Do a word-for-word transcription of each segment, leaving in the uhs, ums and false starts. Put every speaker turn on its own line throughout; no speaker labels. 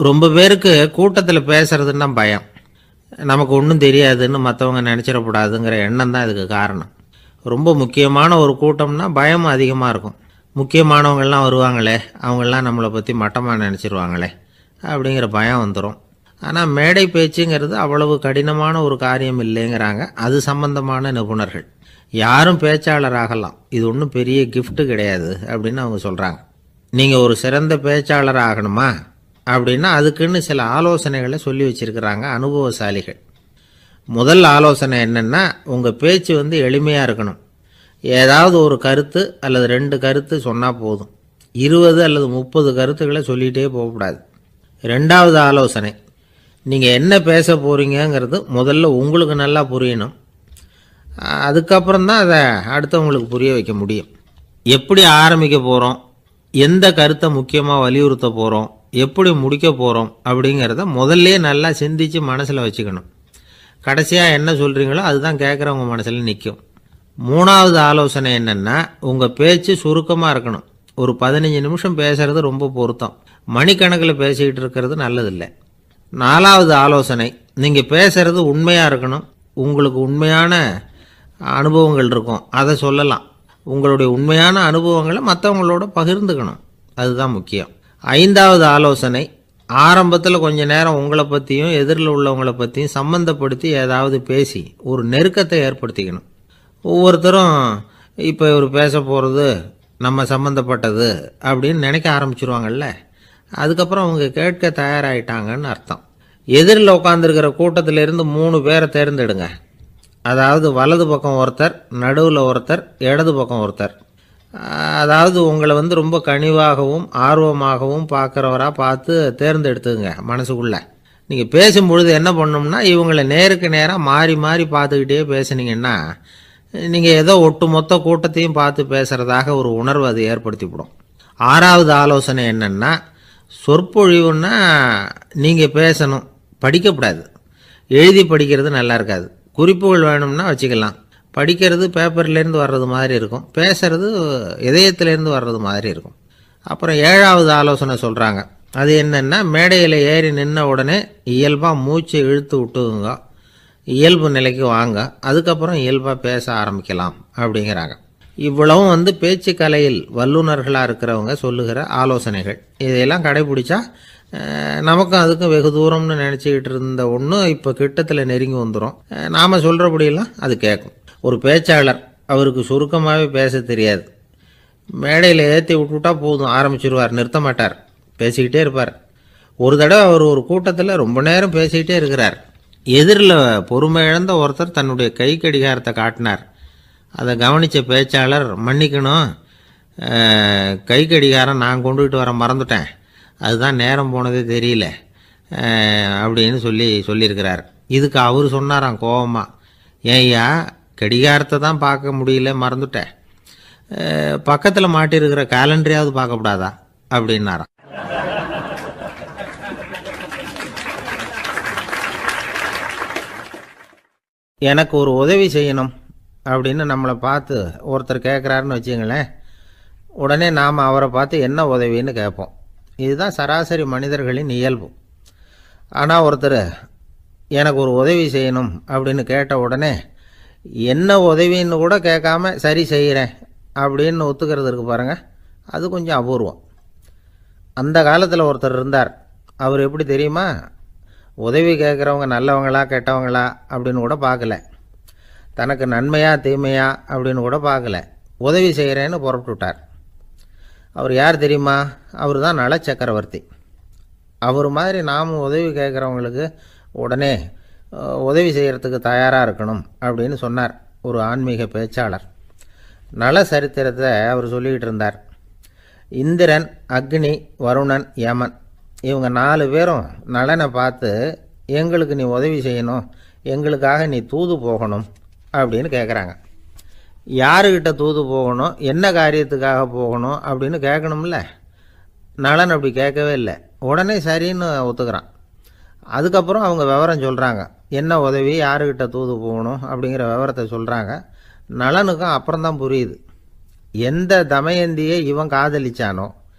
ரொம்ப பேருக்கு கூட்டத்தில் பேசுறதுன்னா பயம். நமக்கு ஒன்றும் தெரியாதுன்னு மற்றவங்க நினச்சிடக்கூடாதுங்கிற எண்ணம் தான் இதுக்கு காரணம். ரொம்ப முக்கியமான ஒரு கூட்டம்னா பயம் அதிகமாக இருக்கும். முக்கியமானவங்கள்லாம் வருவாங்களே, அவங்களாம் நம்மளை பற்றி மட்டமாக நினச்சிருவாங்களே அப்படிங்கிற பயம் வந்துடும். ஆனால் மேடை பேச்சுங்கிறது அவ்வளவு கடினமான ஒரு காரியம் இல்லைங்கிறாங்க அது சம்பந்தமான நிபுணர்கள். யாரும் பேச்சாளர் ஆகலாம், இது ஒன்றும் பெரிய கிஃப்ட்டு கிடையாது அப்படின்னு அவங்க சொல்கிறாங்க. நீங்கள் ஒரு சிறந்த பேச்சாளர் ஆகணுமா அப்படின்னா அதுக்குன்னு சில ஆலோசனைகளை சொல்லி வச்சுருக்கிறாங்க அனுபவசாலிகள். முதல் ஆலோசனை என்னென்னா, உங்கள் பேச்சு வந்து எளிமையாக இருக்கணும். ஏதாவது ஒரு கருத்து அல்லது ரெண்டு கருத்து சொன்னால் போதும். இருபது அல்லது முப்பது கருத்துக்களை சொல்லிகிட்டே போகக்கூடாது. ரெண்டாவது ஆலோசனை, நீங்கள் என்ன பேச போகிறீங்கிறது முதல்ல உங்களுக்கு நல்லா புரியணும். அதுக்கப்புறம் தான் அதை அடுத்தவங்களுக்கு புரிய வைக்க முடியும். எப்படி ஆரம்பிக்க போகிறோம், எந்த கருத்தை முக்கியமாக வலியுறுத்த போகிறோம், எப்படி முடிக்க போகிறோம் அப்படிங்கிறத முதல்ல நல்லா சிந்தித்து மனசில் வச்சுக்கணும். கடைசியாக என்ன சொல்கிறீங்களோ அதுதான் கேட்குறவங்க மனசில் நிற்கும். மூணாவது ஆலோசனை என்னென்னா, உங்கள் பேச்சு சுருக்கமாக இருக்கணும். ஒரு பதினஞ்சு நிமிஷம் பேசுகிறது ரொம்ப பொருத்தம். மணிக்கணக்கில் பேசிக்கிட்டு இருக்கிறது நல்லதில்லை. நாலாவது ஆலோசனை, நீங்கள் பேசுகிறது உண்மையாக இருக்கணும். உங்களுக்கு உண்மையான அனுபவங்கள் இருக்கும், அதை சொல்லலாம். உங்களுடைய உண்மையான அனுபவங்களை மற்றவங்களோட பகிர்ந்துக்கணும், அதுதான் முக்கியம். ஐந்தாவது ஆலோசனை, ஆரம்பத்தில் கொஞ்ச நேரம் உங்களை பற்றியும் எதிரில் உள்ளவங்களை பற்றியும் சம்மந்தப்படுத்தி ஏதாவது பேசி ஒரு நெருக்கத்தை ஏற்படுத்திக்கணும். ஒவ்வொருத்தரும் இப்போ இவர் பேச போகிறது நம்ம சம்மந்தப்பட்டது அப்படின்னு நினைக்க ஆரம்பிச்சிருவாங்கல்ல, அதுக்கப்புறம் அவங்க கேட்க தயாராகிட்டாங்கன்னு அர்த்தம். எதிரில் உட்காந்துருக்கிற கூட்டத்திலேருந்து மூணு பேரை தேர்ந்தெடுங்க. அதாவது வலது பக்கம் ஒருத்தர், நடுவில் ஒருத்தர், இடது பக்கம் ஒருத்தர். அதாவது உங்களை வந்து ரொம்ப கனிவாகவும் ஆர்வமாகவும் பார்க்குறவராக பார்த்து தேர்ந்தெடுத்துங்க மனசுக்குள்ளே. நீங்கள் பேசும்பொழுது என்ன பண்ணணும்னா, இவங்களை நேருக்கு நேராக மாறி மாறி பார்த்துக்கிட்டே பேசுனீங்கன்னா நீங்கள் ஏதோ ஒட்டு மொத்த கூட்டத்தையும் பார்த்து பேசுகிறதாக ஒரு உணர்வு அது ஏற்படுத்திவிடும். ஆறாவது ஆலோசனை என்னென்னா, சொற்பொழிவுன்னா நீங்கள் பேசணும், படிக்கக்கூடாது. எழுதி படிக்கிறது நல்லா இருக்காது. குறிப்புகள் வேணும்னா வச்சுக்கலாம். படிக்கிறது பேப்பர்லேருந்து வர்றது மாதிரி இருக்கும், பேசுறது இதயத்திலேருந்து வர்றது மாதிரி இருக்கும். அப்புறம் ஏழாவது ஆலோசனை சொல்கிறாங்க. அது என்னென்னா, மேடையில் ஏறி நின்ன உடனே இயல்பாக மூச்சை இழுத்து விட்டுங்க, இயல்பு நிலைக்கு வாங்க, அதுக்கப்புறம் இயல்பாக பேச ஆரம்பிக்கலாம் அப்படிங்கிறாங்க. இவ்வளவும் வந்து பேச்சு கலையில் வல்லுநர்களாக இருக்கிறவங்க சொல்லுகிற ஆலோசனைகள். இதையெல்லாம் கடைபிடிச்சா நமக்கும் அதுக்கும் வெகு தூரம்னு நினச்சிக்கிட்டு இருந்த ஒன்று இப்போ கிட்டத்தில் நெருங்கி வந்துடும். நாம் சொல்கிறபடியெல்லாம் அது கேட்கும். ஒரு பேச்சாளர், அவருக்கு சுருக்கமாகவே பேச தெரியாது. மேடையில் ஏற்றி விட்டுவிட்டா போதும், ஆரம்பிச்சிருவார், நிறுத்த மாட்டார், பேசிக்கிட்டே இருப்பார். ஒரு தடவை அவர் ஒரு கூட்டத்தில் ரொம்ப நேரம் பேசிக்கிட்டே இருக்கிறார். எதிரில் பொறுமை இழந்த ஒருத்தர் தன்னுடைய கை கடிகாரத்தை காட்டினார். அதை கவனித்த பேச்சாளர், மன்னிக்கணும், கை கடிகாரம் நான் கொண்டுகிட்டு வர மறந்துட்டேன், அதுதான் நேரம் போனதே தெரியல அப்படின்னு சொல்லி சொல்லியிருக்கிறார். இதுக்கு அவர் சொன்னாராம் கோபமாக, ஏய்யா கடிகாரத்தை தான் பார்க்க முடியல, மறந்துட்டேன், பக்கத்தில் மாட்டிருக்கிற கேலண்டரையாவது பார்க்கக்கூடாதா அப்படின்னாராம். எனக்கு ஒரு உதவி செய்யணும் அப்படின்னு நம்மளை பார்த்து ஒருத்தர் கேட்குறாருன்னு வச்சுங்களேன், உடனே நாம் அவரை பார்த்து என்ன உதவின்னு கேட்போம். இதுதான் சராசரி மனிதர்களின் இயல்பு. ஆனால் ஒருத்தர் எனக்கு ஒரு உதவி செய்யணும் அப்படின்னு கேட்ட உடனே என்ன உதவின்னு கூட கேட்காம சரி செய்கிறேன் அப்படின்னு ஒத்துக்கிறது இருக்கு பாருங்கள், அது கொஞ்சம் அபூர்வம். அந்த காலத்தில் ஒருத்தர் இருந்தார். அவர் எப்படி தெரியுமா, உதவி கேட்குறவங்க நல்லவங்களா கெட்டவங்களா அப்படின்னு கூட பார்க்கல, தனக்கு நன்மையா தீமையா அப்படின்னு கூட பார்க்கல, உதவி செய்கிறேன்னு புறப்பட்டுட்டார். அவர் யார் தெரியுமா, அவர் தான் நல சக்கரவர்த்தி. அவர் மாதிரி நாமும் உதவி கேட்குறவங்களுக்கு உடனே உதவி செய்கிறதுக்கு தயாராக இருக்கணும் அப்படின்னு சொன்னார் ஒரு ஆன்மீக பேச்சாளர். நல சரித்திரத்தை அவர் சொல்லிக்கிட்டு இருந்தார். இந்திரன், அக்னி, வருணன், யமன், இவங்க நாலு பேரும் நலனை பார்த்து எங்களுக்கு நீ உதவி செய்யணும், எங்களுக்காக நீ தூது போகணும் அப்படின்னு கேட்குறாங்க. யாருக்கிட்ட தூது போகணும், என்ன காரியத்துக்காக போகணும் அப்படின்னு கேட்கணும்ல. நலன் அப்படி கேட்கவே இல்லை, உடனே சரின்னு ஒத்துக்கிறான். அதுக்கப்புறம் அவங்க விவரம் சொல்கிறாங்க, என்ன உதவி, யாருக்கிட்ட தூது போகணும் அப்படிங்கிற விவரத்தை சொல்கிறாங்க. நலனுக்கும் அப்புறம்தான் புரியுது, எந்த தமயந்தியை இவன் காதலிச்சானோ,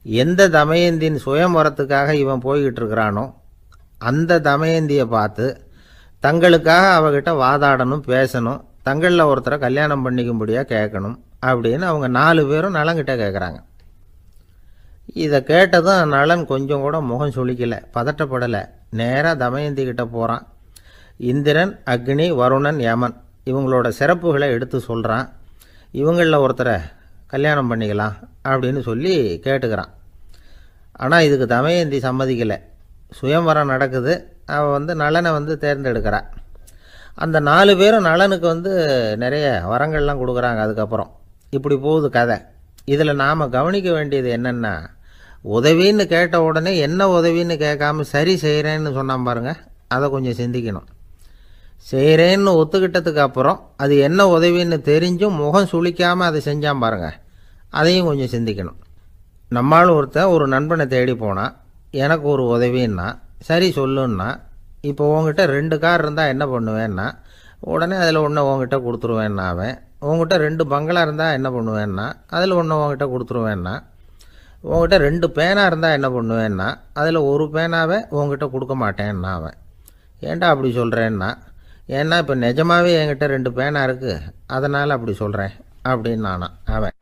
எந்த தமயந்தின் சுயம்வரத்துக்காக இவன் போய்கிட்டு இருக்கிறானோ அந்த தமயந்தியை பார்த்து தங்களுக்காக அவகிட்ட வாதாடணும், பேசணும், தங்களில் ஒருத்தரை கல்யாணம் பண்ணிக்கும்படியாக கேட்கணும் அப்படின்னு அவங்க நாலு பேரும் நலங்கிட்ட கேட்குறாங்க. இதை கேட்டதும் நலன் கொஞ்சம் கூட முகம் சுளிக்கலை, பதட்டப்படலை. நேராக தமயந்தி கிட்ட போகிறான். இந்திரன், அக்னி, வருணன், யமன் இவங்களோட சிறப்புகளை எடுத்து சொல்கிறான். இவங்களில் ஒருத்தரை கல்யாணம் பண்ணிக்கலாம் அப்படின்னு சொல்லி கேட்டுக்கிறான். ஆனால் இதுக்கு தமயந்தி சம்மதிக்கலை. சுயம்வரம் நடக்குது, அவள் வந்து நலனை வந்து தேர்ந்தெடுக்கிறாள். அந்த நாலு பேரும் நலனுக்கு வந்து நிறைய வரங்கள்லாம் கொடுக்குறாங்க. அதுக்கப்புறம் இப்படி போகுது கதை. இதில் நாம் கவனிக்க வேண்டியது என்னென்னா, உதவின்னு கேட்ட உடனே என்ன உதவின்னு கேட்காம சரி செய்கிறேன்னு சொன்னான் பாருங்க, அதை கொஞ்சம் சிந்திக்கணும். செய்கிறேன்னு ஒத்துக்கிட்டதுக்கு அப்புறம் அது என்ன உதவின்னு தெரிஞ்சும் முகம் சுளிக்காமல் அதை செஞ்சான் பாருங்க, அதையும் கொஞ்சம் சிந்திக்கணும். நம்மளும் ஒருத்தன் ஒரு நண்பனை தேடி போனான், எனக்கு ஒரு உதவின்னா சரி சொல்லுன்னா, இப்போ உங்ககிட்ட ரெண்டு கார் இருந்தால் என்ன பண்ணுவேன்னா உடனே அதில் ஒன்று உங்ககிட்ட கொடுத்துருவேன்னா, அவன் உங்ககிட்ட ரெண்டு பங்களா இருந்தால் என்ன பண்ணுவேன்னா அதில் ஒன்று உங்ககிட்ட கொடுத்துருவேன்னா, உங்ககிட்ட ரெண்டு பேனா இருந்தால் என்ன பண்ணுவேன்னா அதில் ஒரு பேனாவை உங்ககிட்ட கொடுக்க மாட்டேன்னா அவன். ஏன்டா அப்படி சொல்கிறேன்னா, ஏன்னா இப்போ நிஜமாகவே என்கிட்ட ரெண்டு பேனா இருக்குது, அதனால் அப்படி சொல்கிறேன் அப்படின்னு நானான் அவன்.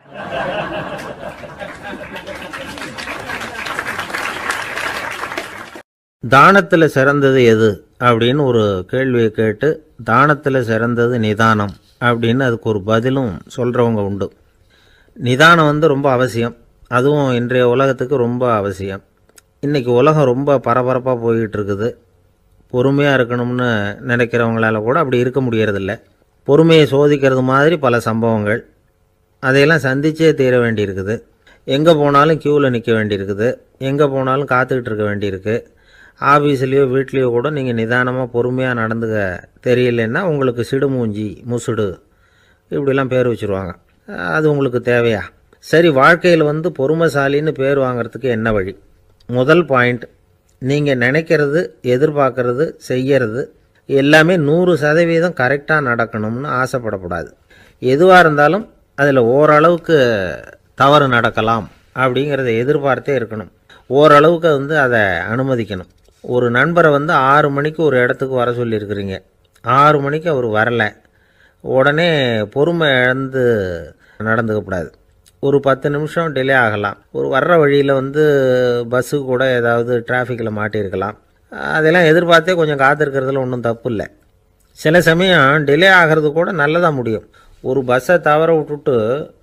தானத்தில் சிறந்தது எது அப்படின்னு ஒரு கேள்வியை கேட்டு, தானத்தில் சிறந்தது நிதானம் அப்படின்னு அதுக்கு ஒரு பதிலும் சொல்கிறவங்க உண்டு. நிதானம் வந்து ரொம்ப அவசியம், அதுவும் இன்றைய உலகத்துக்கு ரொம்ப அவசியம். இன்றைக்கி உலகம் ரொம்ப பரபரப்பாக போய்கிட்டு இருக்குது. பொறுமையாக இருக்கணும்னு நினைக்கிறவங்களால கூட அப்படி இருக்க முடியறதில்ல. பொறுமையை சோதிக்கிறது மாதிரி பல சம்பவங்கள், அதையெல்லாம் சந்திச்சே தீர வேண்டியிருக்குது. எங்கே போனாலும் க்யூவில் நிற்க வேண்டியிருக்குது, எங்கே போனாலும் காத்துக்கிட்டு இருக்க வேண்டியிருக்கு. ஆஃபீஸ்லேயோ வீட்லேயோ கூட நீங்கள் நிதானமாக பொறுமையாக நடந்துக்க தெரியலன்னா உங்களுக்கு சிடுமூஞ்சி, முசுடு இப்படிலாம் பேர் வச்சுருவாங்க. அது உங்களுக்கு தேவையா? சரி, வாழ்க்கையில் வந்து பொறுமைசாலின்னு பேர் வாங்கிறதுக்கு என்ன வழி? முதல் பாயிண்ட், நீங்கள் நினைக்கிறது, எதிர்பார்க்கறது, செய்கிறது எல்லாமே நூறு சதவீதம் கரெக்டாக நடக்கணும்னு ஆசைப்படக்கூடாது. எதுவாக இருந்தாலும் அதில் ஓரளவுக்கு தவறு நடக்கலாம் அப்படிங்கிறத எதிர்பார்த்தே இருக்கணும். ஓரளவுக்கு வந்து அதை அனுமதிக்கணும். ஒரு நண்பரை வந்து ஆறு மணிக்கு ஒரு இடத்துக்கு வர சொல்லியிருக்கிறீங்க, ஆறு மணிக்கு அவர் வரலை, உடனே பொறுமை இழந்து நடந்துக்கக்கூடாது. ஒரு பத்து நிமிஷம் டிலே ஆகலாம். ஒரு வர்ற வழியில் வந்து பஸ்ஸு கூட ஏதாவது டிராஃபிக்கில் மாட்டியிருக்கலாம். அதெல்லாம் எதிர்பார்த்தே கொஞ்சம் காத்திருக்கிறதுல ஒன்றும் தப்பு இல்லை. சில சமயம் டிலே ஆகிறது கூட நல்லதாக முடியும். ஒரு பஸ்ஸை தவற விட்டுட்டு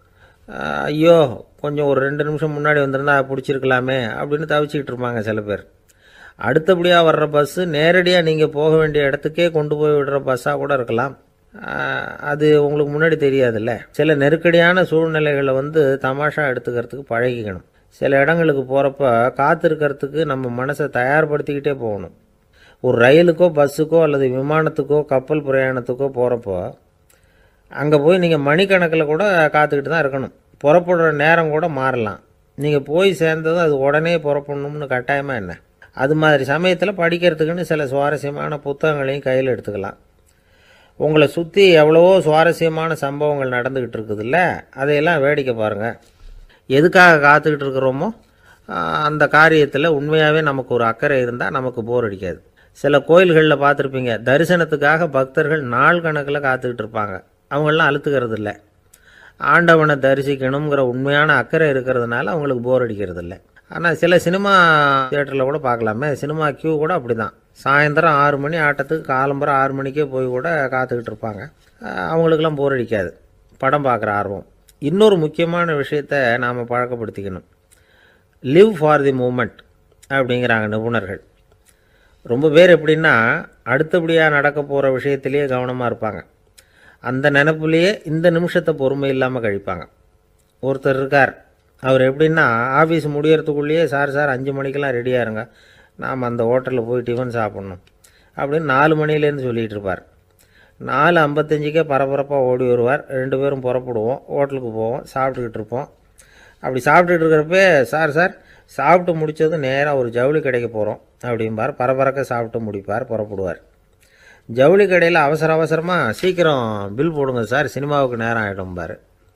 ஐயோ கொஞ்சம் ஒரு ரெண்டு நிமிஷம் முன்னாடி வந்திருந்தா பிடிச்சிருக்கலாமே அப்படின்னு தவிச்சிக்கிட்டு இருப்பாங்க சில பேர். அடுத்தபடியாக வர்ற பஸ்ஸு நேரடியாக நீங்கள் போக வேண்டிய இடத்துக்கே கொண்டு போய் விடுற பஸ்ஸாக கூட இருக்கலாம். அது உங்களுக்கு முன்னாடி தெரியாதுல்ல. சில நெருக்கடியான சூழ்நிலைகளை வந்து தமாஷா எடுத்துக்கிறதுக்கு பழகிக்கணும். சில இடங்களுக்கு போகிறப்ப காத்திருக்கிறதுக்கு நம்ம மனசை தயார்படுத்திக்கிட்டே போகணும். ஒரு ரயிலுக்கோ பஸ்ஸுக்கோ அல்லது விமானத்துக்கோ கப்பல் பிரயாணத்துக்கோ போகிறப்போ அங்கே போய் நீங்கள் மணிக்கணக்கில் கூட காத்துக்கிட்டு தான் இருக்கணும். புறப்படுற நேரம் கூட மாறலாம். நீங்கள் போய் சேர்ந்ததும் அது உடனே புறப்படணும்னு கட்டாயமாக என்ன? அது மாதிரி சமயத்தில் படிக்கிறதுக்குன்னு சில சுவாரஸ்யமான புத்தகங்களையும் கையில் எடுத்துக்கலாம். உங்களை சுற்றி எவ்வளவோ சுவாரஸ்யமான சம்பவங்கள் நடந்துக்கிட்டு இருக்குதுல்ல, அதையெல்லாம் வேடிக்கை பாருங்கள். எதுக்காக காத்துக்கிட்டு இருக்கிறோமோ அந்த காரியத்தில் உண்மையாகவே நமக்கு ஒரு அக்கறை இருந்தால் நமக்கு போர் அடிக்காது. சில கோயில்களில் பார்த்துருப்பீங்க, தரிசனத்துக்காக பக்தர்கள் நாள் கணக்கில் காத்துக்கிட்டு இருப்பாங்க. அவங்களெலாம் அழுத்துக்கிறது இல்லை. ஆண்டவனை தரிசிக்கணுங்கிற உண்மையான அக்கறை இருக்கிறதுனால அவங்களுக்கு போர் அடிக்கிறது இல்லை. ஆனால் சில சினிமா தியேட்டரில் கூட பார்க்கலாமே, சினிமா கியூ கூட அப்படி தான். சாயந்தரம் ஆறு மணி ஆட்டத்துக்கு காலம்பரம் ஆறு மணிக்கே போய் கூட காத்துக்கிட்டு இருப்பாங்க. அவங்களுக்கெல்லாம் போர் அடிக்காது, படம் பார்க்குற ஆர்வம். இன்னொரு முக்கியமான விஷயத்தை நாம் பழக்கப்படுத்திக்கணும். லிவ் ஃபார் தி மூமெண்ட் அப்படிங்கிறாங்க நிபுணர்கள். ரொம்ப பேர் எப்படின்னா அடுத்தபடியாக நடக்க போகிற விஷயத்திலேயே கவனமாக இருப்பாங்க. அந்த நினப்புலேயே இந்த நிமிஷத்தை பொறுமை இல்லாமல் கழிப்பாங்க. ஒருத்தர் இருக்கார், அவர் எப்படின்னா ஆஃபீஸ் முடியறதுக்குள்ளேயே சார் சார் அஞ்சு மணிக்கெல்லாம் ரெடியாக இருங்க, நாம் அந்த ஹோட்டலில் போய் டிஃபன் சாப்பிட்ணும் அப்படின்னு நாலு மணிலேருந்து சொல்லிகிட்டு இருப்பார். நாலு ஐம்பத்தஞ்சுக்கே பரபரப்பாக ஓடி வருவார். ரெண்டு பேரும் புறப்படுவோம், ஹோட்டலுக்கு போவோம், சாப்பிட்டுக்கிட்டு இருப்போம். அப்படி சாப்பிட்டுட்டு இருக்கிறப்ப சார் சார் சாப்பிட்டு முடித்ததும் நேராக ஒரு ஜவுளி கடைக்கு போகிறோம் அப்படிம்பார். பரபரக்க சாப்பிட்டு முடிப்பார், புறப்படுவார். ஜவுளி கடையில் அவசர அவசரமாக சீக்கிரம் பில் போடுங்க சார், சினிமாவுக்கு நேரம் ஆகிடும்பார்.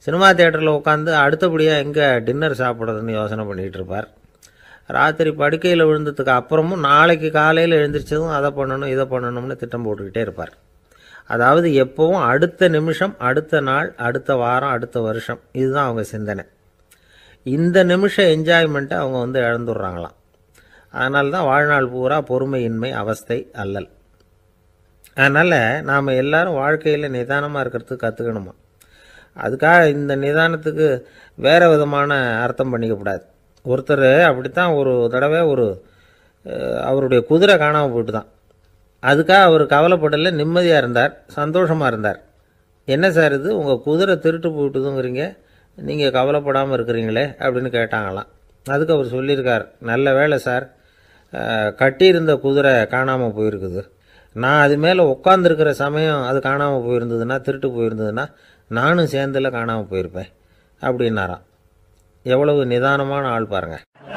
சினிமா தியேட்டரில் உட்காந்து அடுத்தபடியாக எங்கே டின்னர் சாப்பிட்றதுன்னு யோசனை பண்ணிகிட்டு இருப்பார். ராத்திரி படுக்கையில் விழுந்ததுக்கு அப்புறமும் நாளைக்கு காலையில் எழுந்திரிச்சதும் அதை பண்ணணும் இதை பண்ணணும்னு திட்டம் போட்டுக்கிட்டே இருப்பார். அதாவது எப்போவும் அடுத்த நிமிஷம், அடுத்த நாள், அடுத்த வாரம், அடுத்த வருஷம், இதுதான் அவங்க சிந்தனை. இந்த நிமிஷம் என்ஜாய்மெண்ட்டை அவங்க வந்து இழந்துடுறாங்களாம். அதனால தான் வாழ்நாள் பூரா பொறுமையின்மை, அவஸ்தை, அல்லல். அதனால் நாம் எல்லோரும் வாழ்க்கையில் நிதானமாக இருக்கிறதுக்கு கற்றுக்கணுமா. அதுக்காக இந்த நிதானத்துக்கு வேறு விதமான அர்த்தம் பண்ணிக்கக்கூடாது. ஒருத்தர் அப்படித்தான் ஒரு தடவை ஒரு அவருடைய குதிரை காணாமல் போயிட்டு தான். அதுக்காக அவர் கவலைப்படலை, நிம்மதியாக இருந்தார், சந்தோஷமாக இருந்தார். என்ன சார் இது, உங்கள் குதிரை திருட்டு போயிட்டுதுங்கிறீங்க, நீங்கள் கவலைப்படாமல் இருக்கிறீங்களே அப்படின்னு கேட்டாங்களாம். அதுக்கு அவர் சொல்லியிருக்கார், நல்ல வேலை சார், கட்டியிருந்த குதிரை காணாமல் போயிருக்குது. நான் அது மேலே உட்காந்துருக்கிற சமயம் அது காணாமல் போயிருந்ததுன்னா, திருட்டு போயிருந்ததுன்னா நானும் சேர்ந்தில் காணாமல் போயிருப்பேன் அப்படின்னாராம். எவ்வளவு நிதானமான ஆள் பாருங்க.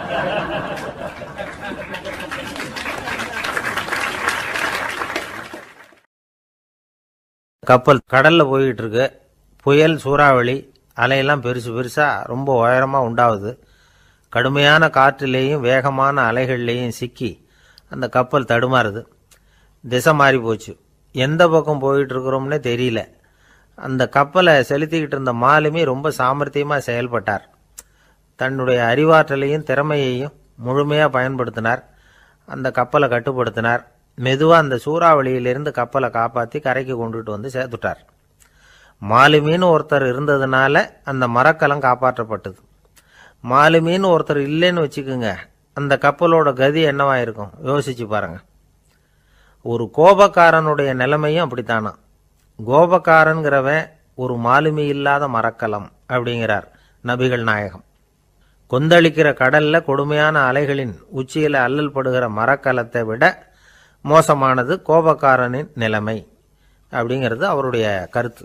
கப்பல் கடலில் போய்கிட்டு இருக்கு. புயல், சூறாவளி, அலையெல்லாம் பெருசு பெருசாக ரொம்ப உயரமாக உண்டாகுது. கடுமையான காற்றிலேயும் வேகமான அலைகள்லேயும் சிக்கி அந்த கப்பல் தடுமாறுது. திசை மாறி போச்சு. எந்த பக்கம் போயிட்டு இருக்கிறோம்னே தெரியல. அந்த கப்பலை செலுத்திக்கிட்டு இருந்த மாலுமி ரொம்ப சாமர்த்தியமாக செயல்பட்டார். தன்னுடைய அறிவாற்றலையும் திறமையையும் முழுமையாக பயன்படுத்தினார். அந்த கப்பலை கட்டுப்படுத்தினார். மெதுவாக அந்த சூறாவளியிலிருந்து கப்பலை காப்பாற்றி கரைக்கு கொண்டுட்டு வந்து சேர்த்துட்டார். மாலுமின்னு ஒருத்தர் இருந்ததுனால அந்த மரக்கலம் காப்பாற்றப்பட்டது. மாலுமின்னு ஒருத்தர் இல்லைன்னு வச்சுக்கோங்க, அந்த கப்பலோட கதி என்னவா இருக்கும் யோசிச்சு பாருங்க. ஒரு கோபக்காரனுடைய நிலைமையும் அப்படித்தானா. கோபக்காரன்கிறவன் ஒரு மாலுமி இல்லாத மரக்கலம் அப்படிங்கிறார் நபிகள் நாயகம். கொந்தளிக்கிற கடல்ல கொடுமையான அலைகளின் உச்சியில அல்லல் படுகிற மரக்கலத்தை விட மோசமானது கோபக்காரனின் நிலைமை அப்படிங்கிறது அவருடைய கருத்து.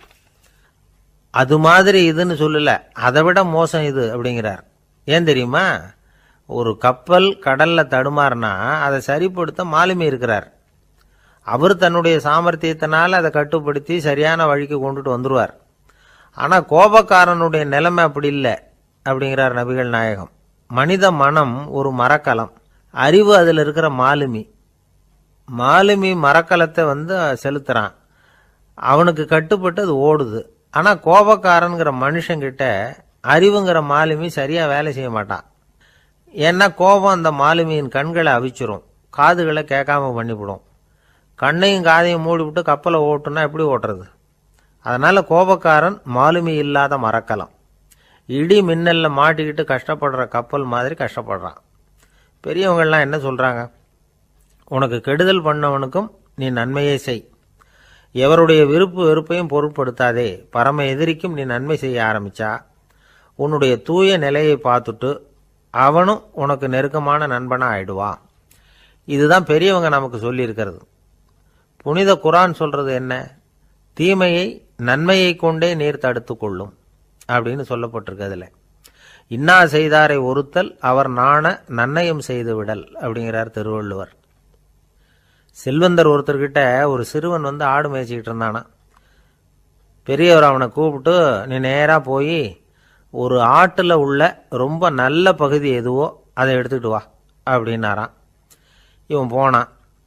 அது மாதிரி இதுன்னு சொல்லல, அதை விட மோசம் இது அப்படிங்கிறார். ஏன் தெரியுமா, ஒரு கப்பல் கடல்ல தடுமாறினா அதை சரிப்படுத்த மாலுமி இருக்கிறார். அவர் தன்னுடைய சாமர்த்தியத்தினால அதை கட்டுப்படுத்தி சரியான வழிக்கு கொண்டுட்டு வந்துடுவார். ஆனால் கோபக்காரனுடைய நிலைமை அப்படி இல்லை அப்படிங்கிறார் நபிகள் நாயகம். மனித மனம் ஒரு மரக்கலம், அறிவு அதில் இருக்கிற மாலுமி. மாலுமி மரக்கலத்தை வந்து செலுத்துறான், அவனுக்கு கட்டுப்பட்டு அது ஓடுது. ஆனால் கோபக்காரனுங்கிற மனுஷங்கிட்ட அறிவுங்கிற மாலுமி சரியாக வேலை செய்ய மாட்டான். ஏன்னா கோபம் அந்த மாலுமியின் கண்களை அவிச்சிரும், காதுகளை கேட்காம பண்ணிவிடும். கண்ணையும் காதையும் மூடிவிட்டு கப்பலை ஓட்டுனா எப்படி ஓட்டுறது? அதனால் கோபக்காரன் மாலுமி இல்லாத மரக்கலம். இடி மின்னல்ல மாட்டிக்கிட்டு கஷ்டப்படுற கப்பல் மாதிரி கஷ்டப்படுறான். பெரியவங்கள்லாம் என்ன சொல்கிறாங்க, உனக்கு கெடுதல் பண்ணவனுக்கும் நீ நன்மையை செய், எவருடைய விருப்பு வெறுப்பையும் பொருட்படுத்தாதே, பரம எதிரிக்கும் நீ நன்மை செய்ய ஆரம்பிச்சா உன்னுடைய தூய நிலையை பார்த்துட்டு அவனும் உனக்கு நெருக்கமான நண்பனாக ஆயிடுவான். இதுதான் பெரியவங்க நமக்கு சொல்லியிருக்கிறது. புனித குரான் சொல்றது என்ன, தீமையை நன்மையை கொண்டே நீர் தடுத்து கொள்ளும் அப்படின்னு சொல்லப்பட்டிருக்கு. அதில் இன்னா செய்தாரை ஒருத்தல் அவர் நாண நன்னயம் செய்து விடல் அப்படிங்கிறார் திருவள்ளுவர். செல்வந்தர் ஒருத்தர்கிட்ட ஒரு சிறுவன் வந்து ஆடு மேய்ச்சிக்கிட்டு இருந்தானா. பெரியவர் அவனை கூப்பிட்டு, நீ நேராக போய் ஒரு ஆட்டில் உள்ள ரொம்ப நல்ல பகுதி எதுவோ அதை எடுத்துக்கிட்டு வா அப்படின்னாரான். இவன் போனான்.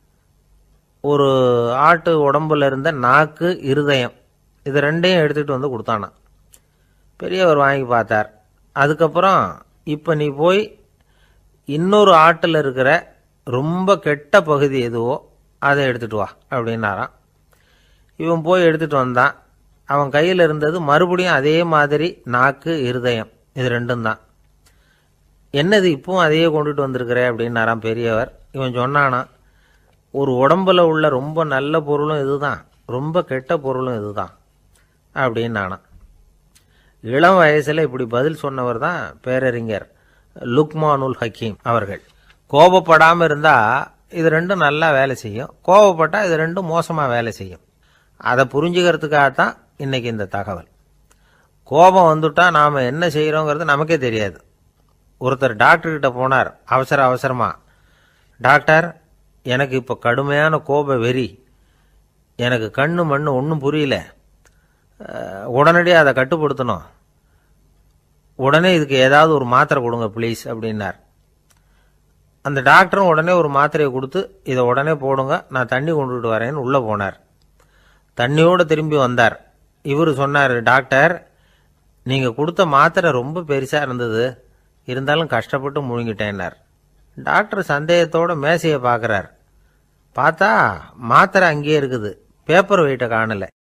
ஒரு ஆட்டு உடம்புல இருந்த நாக்கு, இருதயம், இது ரெண்டையும் எடுத்துகிட்டு வந்து கொடுத்தானான். பெரியவர் வாங்கி பார்த்தார். அதுக்கப்புறம் இப்போ நீ போய் இன்னொரு ஆட்டில் இருக்கிற ரொம்ப கெட்ட பகுதி எதுவோ அதை எடுத்துகிட்டு வா அப்படின்னாரான். இவன் போய் எடுத்துகிட்டு வந்தான். அவன் கையில் இருந்தது மறுபடியும் அதே மாதிரி நாக்கு, இருதயம், இது ரெண்டும் தான். என்னது இப்பவும் அதையே கொண்டுட்டு வந்திருக்கிற அப்படின்னாரான் பெரியவர். இவன் சொன்னானா, ஒரு உடம்புல உள்ள ரொம்ப நல்ல பொருளும் இதுதான், ரொம்ப கெட்ட பொருளும் இதுதான் அப்படின்னானா. இளம் வயசில் இப்படி பதில் சொன்னவர் தான் பேரறிஞர் லுக்மானுல் ஹக்கீம் அவர்கள். கோபப்படாமல் இருந்தால் இது ரெண்டும் நல்லா வேலை செய்யும், கோபப்பட்டால் இது ரெண்டும் மோசமாக வேலை செய்யும். அதை புரிஞ்சுக்கிறதுக்காகத்தான் இன்னைக்கு இந்த தகவல். கோபம் வந்துட்டா நாம் என்ன செய்கிறோங்கிறது நமக்கே தெரியாது. ஒருத்தர் டாக்டர்கிட்ட போனார் அவசர அவசரமாக, டாக்டர் எனக்கு இப்போ கடுமையான கோப வெறி, எனக்கு கண்ணு மண்ணு ஒன்றும் புரியல, உடனடியாக அதை கட்டுப்படுத்தணும், உடனே இதுக்கு ஏதாவது ஒரு மாத்திரை கொடுங்க ப்ளீஸ் அப்படின்னார். அந்த டாக்டரும் உடனே ஒரு மாத்திரையை கொடுத்து இதை உடனே போடுங்க, நான் தண்ணி கொண்டுட்டு வரேன்னு உள்ளே போனார். தண்ணியோடு திரும்பி வந்தார். இவர் சொன்னார், டாக்டர் நீங்கள் கொடுத்த மாத்திரை ரொம்ப பெருசாக இருந்தது, இருந்தாலும் கஷ்டப்பட்டு முழுங்கிட்டேன்னார். டாக்டர் சந்தேகத்தோட மேசையை பார்க்குறார். பார்த்தா மாத்திரை அங்கேயே இருக்குது, பேப்பர் வெயிட்டை காணலை.